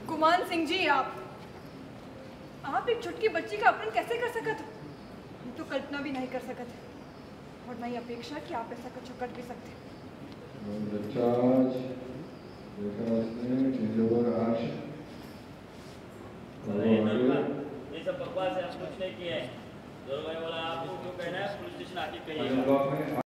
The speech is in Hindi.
गुमान सिंह जी, आप एक छुटकी बच्ची का अपहरण कैसे कर सकत हो? हम तो कल्पना भी नहीं कर सकत है और नहीं अपेक्षा कि आप ऐसा कुछ कर भी सकते। ये सब बकवास है, हम कुछ नहीं किए हैं। बोला आपको क्यों कहना है, पुलिस स्टेशन आके कहिएगा।